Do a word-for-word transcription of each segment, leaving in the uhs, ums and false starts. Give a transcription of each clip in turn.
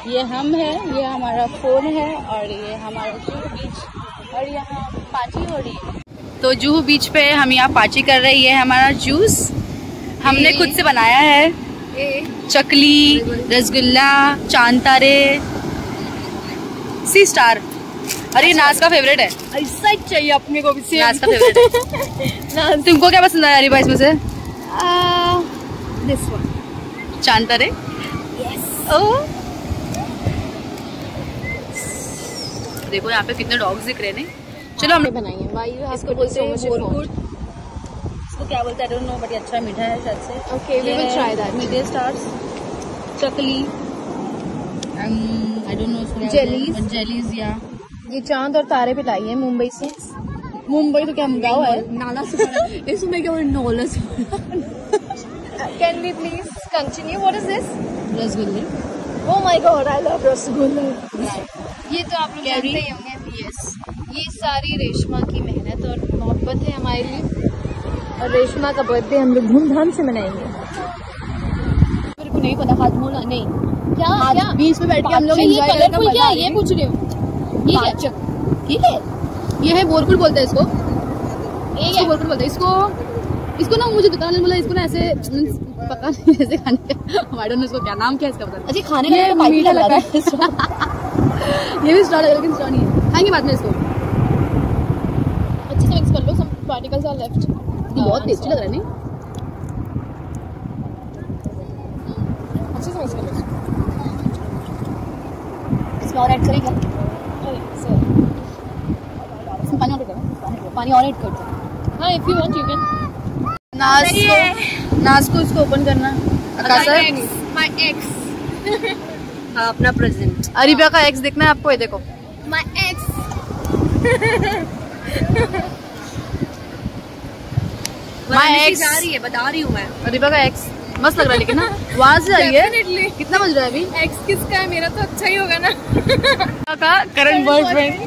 ये हम है, ये हमारा फोन है और ये हमारा जुहू बीच और यहाँ पार्टी हो रही है। तो जुहू बीच पे हम यहाँ पार्टी कर रहे हैं। ये हमारा जूस हमने खुद से बनाया है। चकली, रसगुल्ला, चांद तारे, सी स्टार। अरे ये नाज का फेवरेट है। ऐसा ही चाहिए अपने को भी। नाज का फेवरेट है। तुमको क्या पसंद है अरीबा इसमें से? दिस वन, चांद तारे। यस। ओह देखो यहाँ पे कितने डॉग्स दिख रहे हैं। चलो हमने बनाई है। वाई इसको बोलते हैं बोरकुट। इसको क्या बोलते हैं? आई डोंट नो, बट अच्छा मीठा है शायद से। Okay, we will try that. मीठे stars, chakli, I don't know, jellies. Jellies या ये चांद और तारे पे लाई है मुंबई से। मुंबई तो क्या गाँव है? नाला से। इसमें क्या नोला से। Can we please continue? What is this? रसगुल्ले। Oh my god, I love रसगुल्ले। ये तो आप लोग जानते ही होंगे। यस, ये सारी रेशमा की मेहनत और मोहब्बत है हमारे लिए, और रेशमा का बर्थडे हम लोग धूमधाम से मनाएंगे। मेरे को नहीं पता, हाथ मोला नहीं क्या आज क्या बीच में बैठ के हम लोग एंजॉय करेंगे। क्या है ये? पूछ रही हूँ। ये क्या? ठीक है, ये है बोरकुट बोलते हैं इसको। ये बोरकुट बोलते हैं इसको। इसको ना मुझे दुकान ने बोला इसको ना ऐसे पता नहीं ऐसे खाने का। आई डोंट नो इसको क्या नाम क्या है इसका पता नहीं। अच्छा, खाने का मीठा लग रहा है। ये भी स्ट्रॉ है लेकिन स्ट्रॉ नहीं है। खाएंगे बाद में इसको। अच्छे से मिक्स कर लो। Some particles are left. बहुत टेस्टी लग रहा है नहीं? अच्छे से मिक्स कर लो इसको। इसमें और ऐड करेंगे? इसमें पानी और ऐड करो। पानी और ऐड कर दो। हाँ, if you want you can. Naaz को नाज को इसको ओपन करना। My ex. हाँ, अपना प्रेजेंट। अरीबा का एक्स देखना है आपको? ये देखो माय एक्स। माय एक्स जा रही है, बता रही हूँ मैं। अरीबा का एक्स मस्त लग रहा है लेकिन ना वहाँ से आ रही है। कितना बज रहा है अभी? एक्स किसका है? मेरा तो अच्छा ही होगा ना। का करंट बॉयफ्रेंड।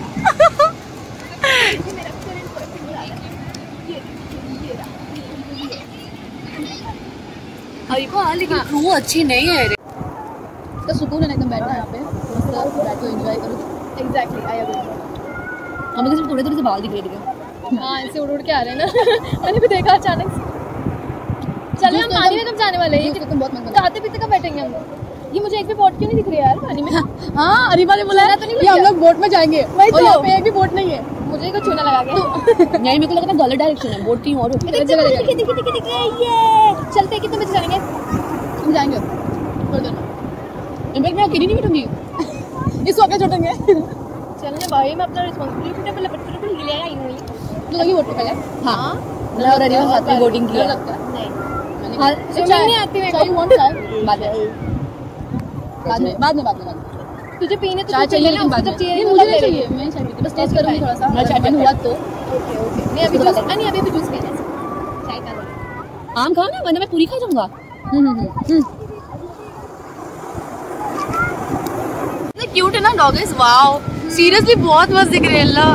अरीबा लेकिन क्रू अच्छी नहीं है। इसका सुकून है एकदम बैठना यहाँ पे, मस्त बैठो एंजॉय करो। Exactly, I agree. हम लोग सिर्फ थोड़े थोड़े से बाल दिख रहे थे। हाँ, ऐसे उड़ उड़ के आ रहे हैं ना। मैंने भी देखा अचानक से। चले हम पानी में कब जाने वाले हैं? ये तुम बहुत मन खाते पीते कब बैठेंगे हम लोग? ये मुझे एक भी बोट क्यों नहीं दिख रही यार पानी में? हाँ, अरीबा ने बोला तो नहीं, हम लोग बोट में जाएंगे और यहाँ पे एक भी बोट नहीं है। मुझे कुछ चूना लगा के नहीं, मेरे को लगता है गलत डायरेक्शन है। बोट की और चलते कितने बजे जाएंगे? हम जाएंगे थोड़ी देर में। इनफैक्ट मैं अकेली नहीं बैठूंगी। इस वक्त छोटेंगे। चलने भाई, मैं अपना रिस्पांसिबिलिटी टेबल पे ले आई हूँ। तो लगी बोट पे पहले। हाँ, मैं और अरीबा साथ में बोटिंग की लगता है। नहीं, हां स्विमिंग नहीं आती मेरे को। चाय वांट चाय? बाद में बाद में बाद में बाद में तुझे पीने तो चाय चाहिए लेकिन बाद में। नहीं, मुझे नहीं चाहिए। मैं चाय पीती बस टेस्ट करूंगी थोड़ा सा। मैं चाय पीने हुआ तो ओके ओके। नहीं अभी जूस नहीं, अभी भी जूस पीना है। चाय का लो। आम खाओ ना, वरना मैं पूरी खा जाऊंगा। हम्म हम्म क्यूट है ना डॉग इज। वाओ, सीरियसली बहुत मस्त दिख रहे हैं। अल्लाह,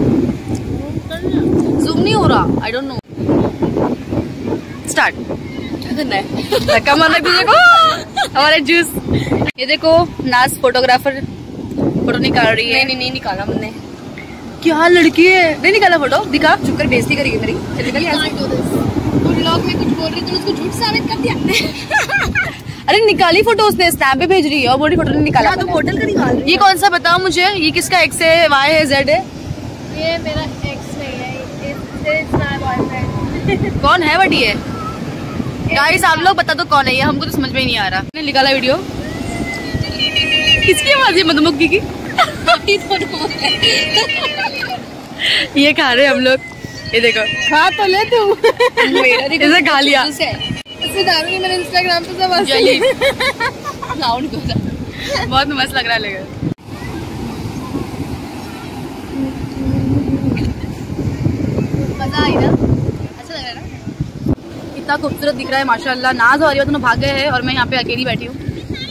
जूम नहीं हो रहा। I don't know. स्टार्ट। धक्का मारना तुझे को। हमारे जूस। ये देखो नाज फोटोग्राफर फोटो निकाल रही है। नहीं नहीं, नहीं निकाला मैंने। क्या लड़की है? नहीं निकाला फोटो? दिखा, चुप कर, बेइज्जती करेगी मेरी। चल निकल यहाँ से। व्लॉग में कुछ बोल रही तुम उसको झूठ साबित कर दिया। अरे निकाली फोटो उसने, स्नैप पे भेज रही है और बोली फोटो नहीं निकाला। तो होटल का निकाल रही है। ये कौन सा बताओ मुझे? ये किसका एक्स है? वाई है, जेड है? ये मेरा एक्स नहीं है, इट्स माय बॉयफ्रेंड। कौन है बट ये? गाइस आप लोग बता दो कौन है ये, हमको तो समझ में ही नहीं आ रहा। मैंने निकाला वीडियो। किसकी आवाज है? मधुमक्खी की। ये खा रहे हम लोग। ये देखो, खा तो ले तू। इसे खा लिया। इससे डालूंगी मैंने इंस्टाग्राम पे सब जली। लाउड को बहुत मस्त लग रहा है लेकिन। मजा आई ना? अच्छा लग रहा है ना? कितना खूबसूरत दिख रहा है माशाल्लाह। नाज और अरीबा दोनों भाग गए हैं और मैं यहाँ पे अकेली बैठी हूँ।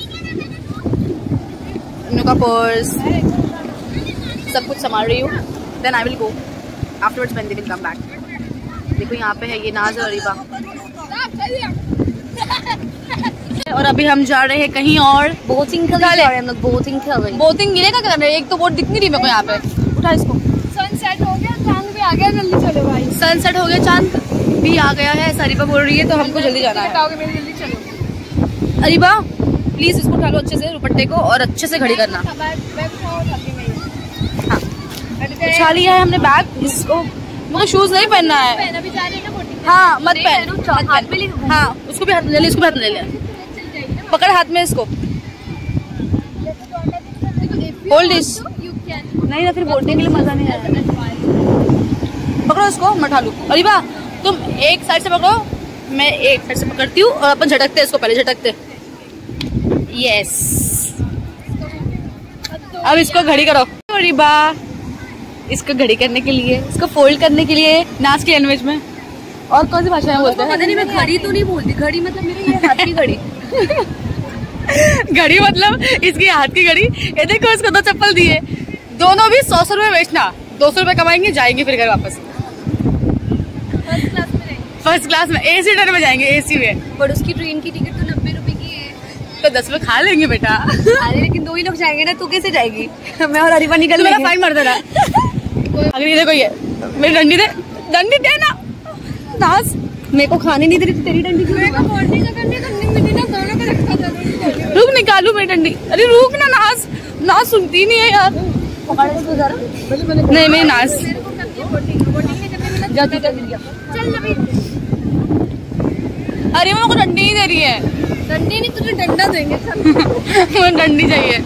का पर्स सब कुछ संभाल रही हूँ। Then I will go afterwards when they will come back. देखो यहाँ पे है ये नाज और अरीबा और अभी हम जा रहे हैं कहीं और। बोटिंग कर रहे हैं हम लोग, बोटिंग कर रहे हैं। बोटिंग गिले का कर रहे हैं। एक तो बोट दिख नहीं रही मेरे को यहाँ पे। उठा इसको। सनसेट हो गया, चांद भी आ गया, जल्दी चलो भाई। सनसेट हो गया, चांद भी आ गया है। सरीबा बोल रही है तो हमको जल्दी जाना है। जल्दी चलो। अरीबा प्लीज इसको उठा लो अच्छे से दुपट्टे को और अच्छे से खड़ी करना। हाँ उठा लिया है हमने बैग। इसको मुझे शूज नहीं पहनना है। हाँ मत पहन। हाथ में ले। हाँ उसको भी हाथ में ले ले, इसको भी हाथ में ले ले। पकड़ हाथ में इसको। Hold this. नहीं ना फिर बोलने के लिए मजा नहीं आया। पकड़ो इसको, मैं उठा लूँ। अरीबा तुम एक साइड से पकड़ो, मैं एक साइड से पकड़ती हूँ और अपन झटकते इसको, पहले झटकते। यस अब इसको घड़ी करो। अरीबा इसको घड़ी करने के लिए, इसको फोल्ड करने के लिए नाच की लैंग्वेज में और कौन सी भाषा में बोलते हैं? पता नहीं, मैं घड़ी तो नहीं बोलती। घड़ी मतलब मेरे ये हाथ की घड़ी। घड़ी मतलब इसकी हाथ की घड़ी। ये देखो इसको दो चप्पल दिए, दोनों भी सौ सौ रुपए बेचना। दो सौ रुपए कमाएंगे, जाएंगे फिर घर वापस। फर्स्ट क्लास में रहेंगे। फर्स्ट क्लास में एसी ट्रेन में जाएंगे, एसी में। पर उसकी ट्रेन की टिकट तो नब्बे रुपए की है। तो दस रुपए खा लेंगे बेटा। अरे लेकिन दो ही लोग जाएंगे ना, तू कैसे जाएगी? मैं और अरीबा निकल मेरा फाइन मर देना। अगर ये देखो ये मेरी डंडी दे, डंडी दे ना। नाज मेरे को खाने नहीं दे रही, तेरी डंडी क्यों? रुक निकालू मेरी डंडी। अरे रुक ना नाज, नाज सुनती नहीं है यार। नहीं मेरी नाज जाती तो अरे मेरे को डंडी नहीं दे रही है। डंडी नहीं, तुझे डंडा देंगे। मुझे डंडी चाहिए।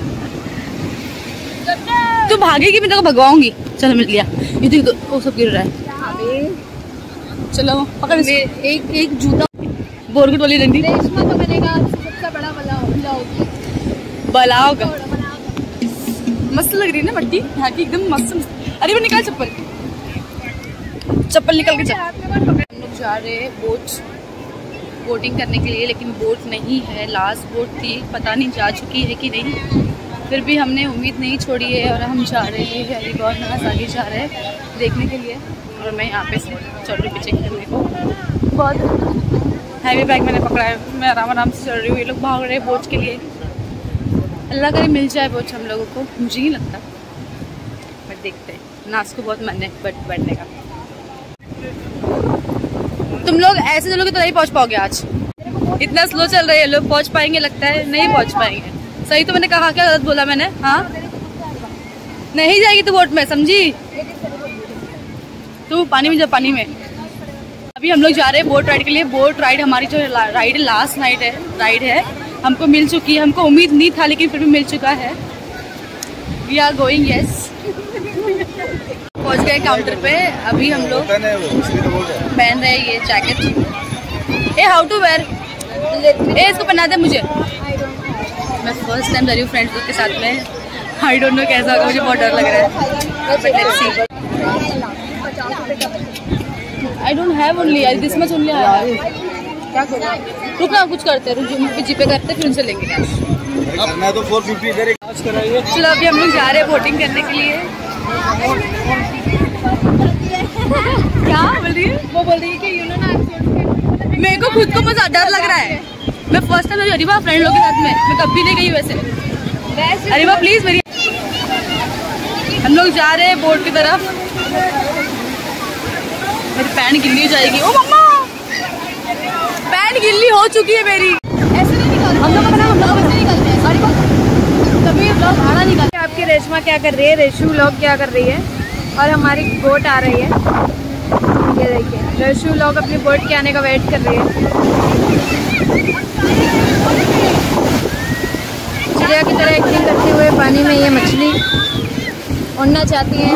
तू भागेगी मैं तेरे को भगवाऊंगी। चलो मिल गया। ये देख तो वो सब गिर रहा है। चलो पकड़। एक एक जूता बोरगुट वाली डंडी। रेशमा तो बनेगा सबसे बड़ा बलाओ। बलाओ का मस्त लग रही है ना मट्टी यहाँ की, एकदम मस्त। अरे वो निकाल चप्पल, चप्पल निकल के चल। हम लोग जा रहे हैं बोट बोटिंग करने के लिए, लेकिन बोट नहीं है। लास्ट बोट थी, पता नहीं जा चुकी है कि नहीं। फिर भी हमने उम्मीद नहीं छोड़ी है और हम जा रहे हैं। अरीबा और नाज आगे जा रहे हैं देखने के लिए और मैं यहाँ पे से चल रही पीछे करने को। बहुत हैवी बैग मैंने पकड़ा है, मैं आराम आराम से चल रही हूँ। ये लोग भाग रहे हैं बोट के लिए। अल्लाह करे मिल जाए बोट हम लोगों को, मुझे नहीं लगता बट देखते हैं। नाज को बहुत मन है बट बैठने का। तुम लोग ऐसे चलोगे तो नहीं पहुँच पाओगे। आज इतना स्लो चल रहे हैं लोग, पहुँच पाएंगे? लगता है नहीं पहुँच पाएंगे। सही तो मैंने कहा, क्या गलत बोला मैंने? हाँ नहीं जाएगी तो बोट में, समझी? तू पानी में जा, पानी में। अभी हम लोग जा रहे हैं बोट राइड के लिए। बोट राइड हमारी जो राइड लास्ट नाइट है राइड है हमको मिल चुकी है। हमको उम्मीद नहीं था लेकिन फिर भी मिल चुका है। We are going yes. पहुंच गए काउंटर पे। अभी हम लोग पहन रहे हैं ये जैकेट। ए हाउ टू वेयर? ए इसको पहना दे मुझे। मैं फर्स्ट टाइम जा रही हूँ फ्रेंड्स लोग के साथ में। आई डोंट नो कैसा होगा, मुझे बहुत डर लग रहा है but let's see. I don't have only this much only. क्या करूँ? रुक ना कुछ करते रुक जीपे करते फिर उनसे लेंगे कैश। मैं तो फोर फिफ्टी इधर चलो अभी हम लोग जा रहे हैं बोटिंग करने के लिए। क्या बोल रही है? वो बोल रही है कि यू नो ना, मेरे को खुद को बहुत डर लग रहा है। मैं फर्स्ट टाइम अरीबा फ्रेंड लोग के साथ में, मैं कभी नहीं गई वैसे। अरीबा प्लीज मेरी। हम लोग जा रहे हैं बोट की तरफ। मेरी पैंट गिल्ली हो जाएगी। ओ मम्मा पैंट गिल्ली हो चुकी है मेरी। ऐसे नहीं निकल हम लोग हम लोग ऐसे निकलते हैं। तभी ब्लॉग भाड़ा निकल। आपकी रेशमा क्या कर रही है, रेशु व्लॉग क्या कर रही है और हमारी बोट आ रही है। ये देखिए रेशु व्लॉग अपनी बोट के आने का वेट कर रही है। चिड़िया की तरह एक्टिंग करते हुए पानी में ये मछली उड़ना चाहती है।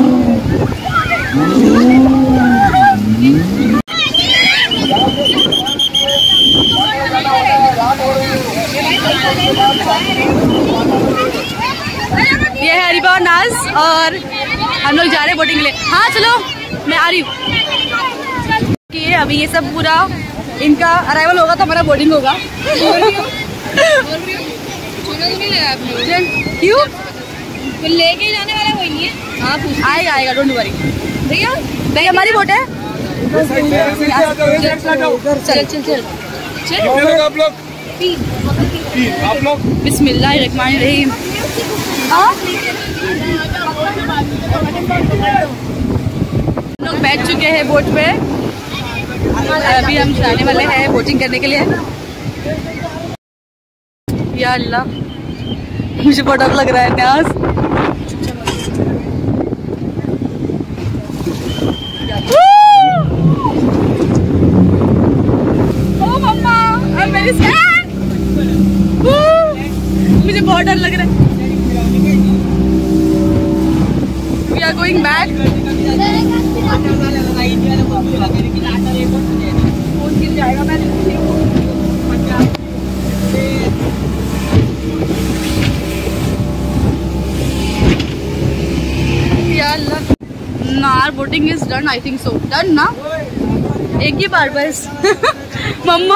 ये है अरीबा और नाज और हम लोग जा रहे हैं बोटिंग के लिए। हाँ चलो मैं आ रही हूँ। ये अभी ये सब पूरा इनका अराइवल होगा तो हमारा बोर्डिंग होगा। क्यों? लेके जाने वाला कोई नहीं है। हाँ आएगा आएगा डोंट वरी। भैया भैया हमारी बोट है। चल चल चल चल आप लोग आप लोग बिस्मिल्लाहिर्रहमानिर्रहीम। हम लोग बैठ चुके हैं बोट पे, अभी हम जाने वाले हैं बोटिंग करने के लिए। या अल्लाह, मुझे बहुत डर लग रहा है न्यास। Oh mama, I am very scared. मुझे बहुत डर लग रहा है। We are going back. Phone गिर जाएगा। मैं Our boating is done, I think so. Done ना? एक ही बार बस। मम्मा,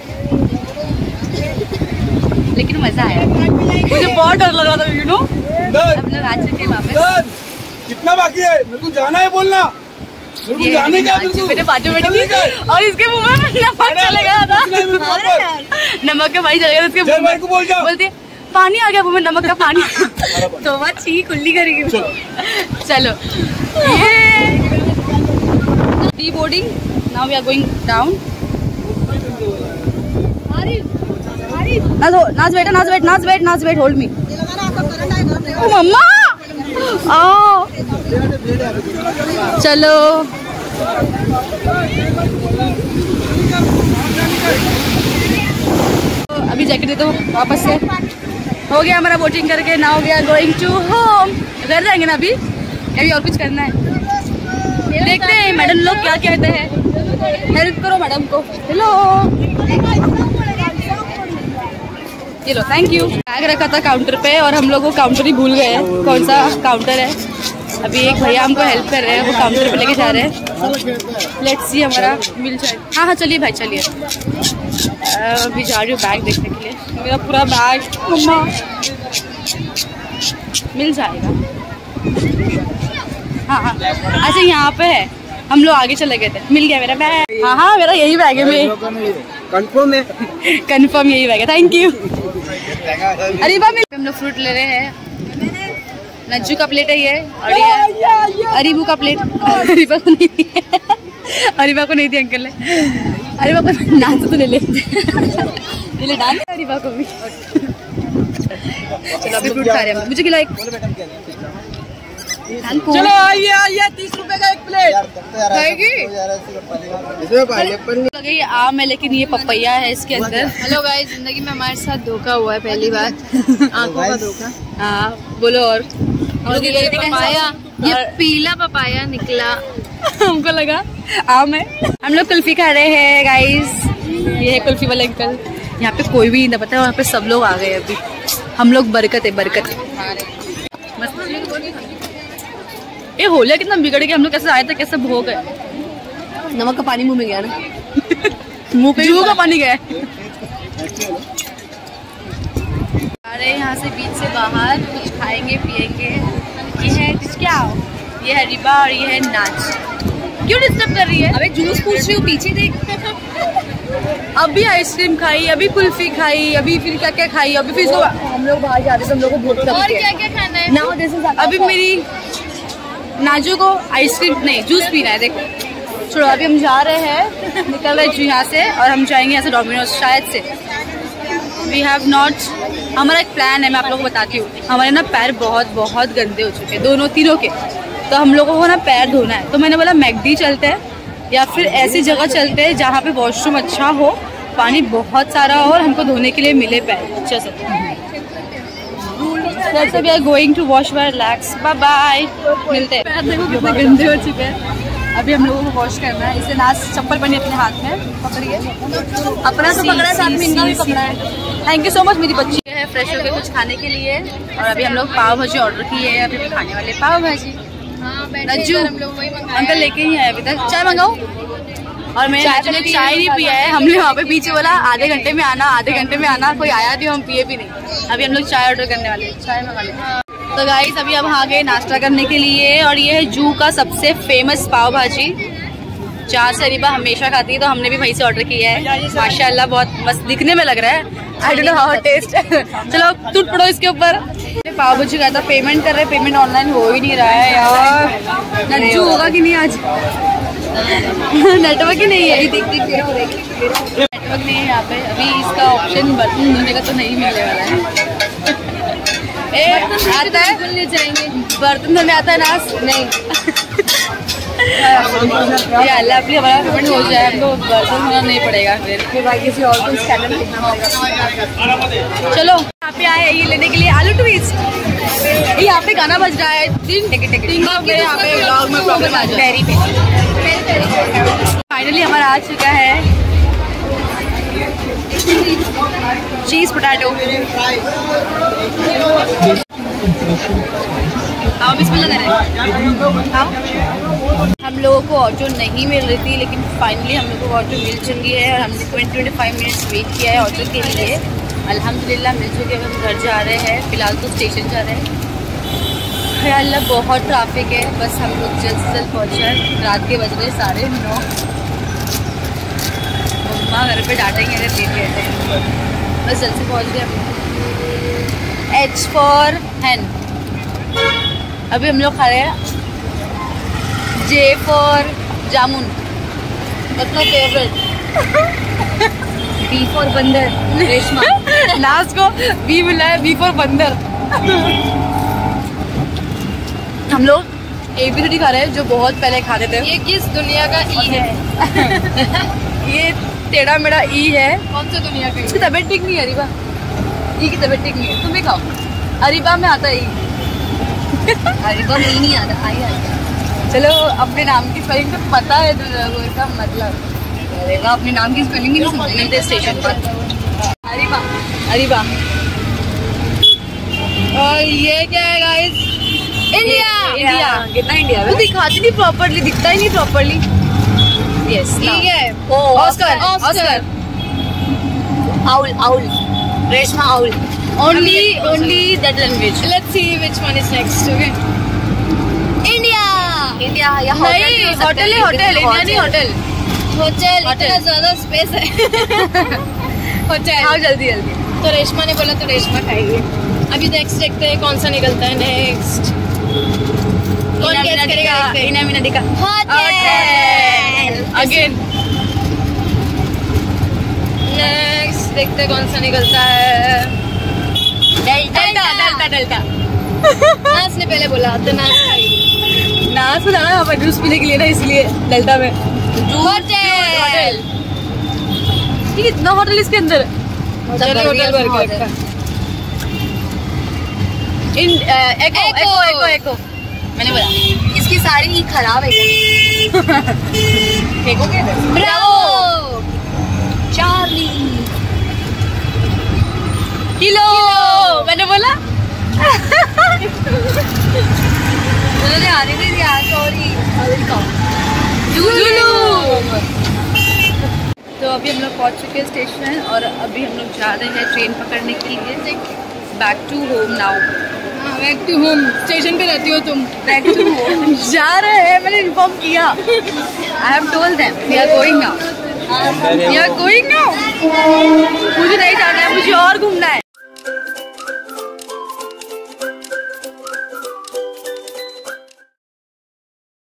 लेकिन मजा आया। मुझे बहुत डर लग रहा था, you know? हम लोग आ चुके वापस। कितना बाकी है? मेरे को जाना है बोलना। मेरे को जाने का है। मेरे बाजू में बैठी थी और इसके मुंह में नमक चला गया था। नमक का पानी चला गया उसके मुंह में। बोलती पानी आ गया मुंह में, नमक का पानी। तो वह छी कुल्ली करेगी। चलो, deboarding. Now we are going down. Naaz बेटा, नाज वेट, नाज वेट, नाज वेट, होल्ड मी। ओ मम्मा, आओ चलो। अभी जैकेट दे दो वापस से। हो गया हमारा बोटिंग करके। Now we are going to home. घर जाएंगे ना अभी, अभी और कुछ करना है। देखते हैं मैडम लोग क्या कहते हैं। हेल्प करो मैडम को। हेलो, ये लो, थैंक यू। बैग रखा था काउंटर पे और हम लोग वो काउंटर ही भूल गए हैं कौन सा काउंटर है। अभी एक भैया हमको हेल्प कर रहे हैं, वो काउंटर पे लेके जा रहे हैं। लेट्स सी हमारा मिल जाए। हाँ हाँ चलिए भाई चलिए। अभी जा रही हूँ बैग देखने के लिए। मेरा पूरा बैग मम्मा मिल जाएगा। हाँ हाँ अच्छा यहाँ पे है। हम लोग आगे चले गए थे, मिल गया मेरा बैग। हाँ हाँ मेरा यही बैग है। मैं कंफर्म है, कंफर्म यही बैग है। Thank you. अरीबा मिल। हम लोग फ्रूट ले रहे हैं। नज्जू का प्लेट है ये और ये अरीबू का प्लेट। अरीबा को नहीं दी, अरीबा को नहीं दी अंकल ने। अरीबा को नाच तो ले ले ले डाल दे अरीबा को भी। चलो अभी फ्रूट खा रहे हैं। मुझे खिला एक। चलो आइए आइए, तीस रुपए का एक प्लेट खाएगी। ये आम है लेकिन ये पपैया है इसके अंदर। हेलो गाइस, जिंदगी में हमारे साथ धोखा हुआ है पहली बार। आंखों का धोखा। हाँ बोलो। और और ये पपाया, ये पीला पपाया निकला। हमको लगा आम है। हम लोग कुल्फी खा रहे हैं गाइस। ये है कुल्फी वाले अंकल। यहाँ पे कोई भी नहीं पता, वहाँ पे सब लोग आ गए अभी। हम लोग बरकत है, बरकत। ये होलिया कितना बिगड़ गया। हम लोग कैसे आए थे, कैसे भो गए। नमक का पानी मुंह में गया ना। मुंह पे जू का पानी गया। अरे यहाँ से बीच से बाहर कुछ खाएंगे पिएंगे। ये है क्या? ये है रिबा और ये है नाच। क्यों डिस्टर्ब कर रही है? अबे जूस पूछ रही हूँ, पीछे देख। अभी आइसक्रीम खाई, अभी कुल्फी खाई, अभी फिर क्या क्या खाई। अभी फिर हम लोग बाहर जा रहे थे, हम लोग को भूख और क्या क्या खाना है? Now this is. अभी मेरी नाजू को आइसक्रीम नहीं जूस पीना है। देखो छोड़ो, अभी हम जा रहे हैं, निकल रहे हैं यहाँ से और हम जाएंगे यहाँ से डोमिनोज शायद से। वी हैव नॉट, हमारा एक प्लान है, मैं आप लोगों को बताती हूँ। हमारे ना पैर बहुत बहुत गंदे हो चुके हैं, दोनों तीनों के। तो हम लोगों को ना पैर धोना है। तो मैंने बोला मैकडी चलते हैं या फिर ऐसी जगह चलते हैं जहाँ पे वॉशरूम अच्छा हो, पानी बहुत सारा हो और हमको धोने के लिए मिले पैर अच्छे से। That's why we are going to wash our legs. Bye bye. मिलते हैं। पैर देखो कितने गंदे हो चुके हैं। अभी हम लोगों को वॉश करना है। इसे नाच चप्पल पहनी अपने हाथ में पकड़िए। अपना तो पकड़ा है, साथ में इनका भी पकड़ा है। Thank you so much. मेरी बच्ची है फ्रेश होकर कुछ खाने के लिए और अभी हम लोग पाव भाजी ऑर्डर की है। अभी भी खाने वाले पाव भाजी। नज्जू अंकल लेके ही आए अभी तक। चाय मंगाओ? और मैंने एक्चुअली चाय नहीं पिया है। हमने वहाँ पे पीछे बोला आधे घंटे में आना, आधे घंटे में आना, कोई आया नहीं, हम पिए भी नहीं। अभी हम लोग चाय ऑर्डर करने वाले हैं, चाय मंगा लें। तो गाइस अभी हम आ गए नाश्ता करने के लिए और ये है जू का सबसे फेमस पाव भाजी। जहाँ से अरीबा हमेशा खाती है, तो हमने भी वहीं से ऑर्डर किया है। माशाल्लाह बहुत मस्त दिखने में लग रहा है। I don't know how taste. चलो टूट पड़ो इसके ऊपर। पाव भाजी का था, पेमेंट कर रहे, पेमेंट ऑनलाइन हो ही नहीं रहा है यार। नज्जू होगा कि नहीं आज? नेटवर्क ही नहीं है। देख देख नेटवर्क नहीं है यहाँ पे। अभी इसका ऑप्शन बर्तन धोने का तो नहीं मिलने वाला है। ए, आता है जाएंगे बर्तन धोने आता है ना? नहीं। या अल्लाह अपनी हमारा पेमेंट हो जाए, हमको बर्तन धोना नहीं पड़ेगा फिर भाई किसी और को स्कैनर लिखना पड़ेगा। चलो यहाँ पे आए ये लेने के लिए आलू ट्विस्ट। यहाँ पे गाना बज रहा है। तीन टिकट टिकट यहाँ पे व्लॉग में प्रॉब्लम आ जाए। फाइनली हमारा आ चुका है चीज पोटैटो। आप इसमें लगा रहे हाँ। हम लोगों को ऑटो नहीं मिल रही थी, लेकिन फाइनली हम लोगों को ऑटो मिल चुकी है और हमने twenty twenty five minutes wait किया है ऑटो के लिए। अल्हम्दुलिल्लाह मिल चुके हैं। हम घर जा रहे हैं, फिलहाल तो स्टेशन जा रहे हैं। अल्लाह बहुत ट्रैफिक है, बस हम लोग जल्द से जल्द पहुँच जाए। रात के बज रहे साढ़े नौ। मम्मा घर पे डांटेंगे अगर लेट गए थे। बस जल्द से पहुँच गए। H for hen. अभी हम लोग खा रहे हैं। J for jamun. That's my favorite. B for bandar. Reshma last को बी मिला है। बी फॉर बंदर। हम लोग ए बी सी डी खा रहे हैं, जो बहुत पहले खाते थे। ये किस दुनिया का ई है? ये टेढ़ा मेढ़ा ई है। कौन सी दुनिया का? इसकी तबीयत ठीक नहीं है अरीबा। ई की तबीयत ठीक नहीं है। तुम भी खाओ। अरीबा में आता है ई। अरीबा में ई नहीं आता, आई आता। चलो अपने नाम की स्पेलिंग तो पता है तुम लोगों का मतलब। अरीबा अपने नाम की स्पेलिंग नहीं समझते स्टेशन पर। अरीबा अरीबा। और ये क्या है गाइस? इंडिया। इंडिया कितना इंडिया है? दिखाती नहीं प्रॉपर्ली, दिखता ही नहीं प्रॉपर्ली। यस ठीक है। Oscar Oscar. Owl owl. Reshma owl. Only, only that language. Let's see which one is next. Okay. India. India. या होटल है, होटल है, होटल इंडिया नहीं होटल। होटल इतना ज़्यादा स्पेस है। होटल। आओ जल्दी जल्दी। तो रेशमा ने बोला तो रेशमा खाएगी। अभी नेक्स्ट देखते हैं कौन सा निकलता है नेक्स्ट। कौन गेस करेगा? इना मीना दिखा। होटल। अगेन। नेक्स्ट देखते हैं कौन सा निकलता है। Delta delta delta. नास ने पहले बोला तो नास खाई। नास को जाना है जूस पीने के लिए ना, इसलिए डेल्टा में। होटल। ये इतना होटल इसके अंदर। Hotel hotel burger. इन एको एको एको एको। मैंने बोला इसकी सारी ही खराब है। एको के ब्रावो। चार्ली। किलो। मैंने बोला उन्होंने आने नहीं दिया। सॉरी। तो अभी हम लोग पहुंच चुके हैं स्टेशन और अभी हम लोग जा रहे हैं ट्रेन पकड़ने के लिए। Back to home now. Back to home. Station पे रहती हो तुम? बैक टू होम जा रहे हैं, मैंने इन्फॉर्म किया। I have told them we are going now. We are going now. मुझे नहीं जाना है, मुझे और घूमना है।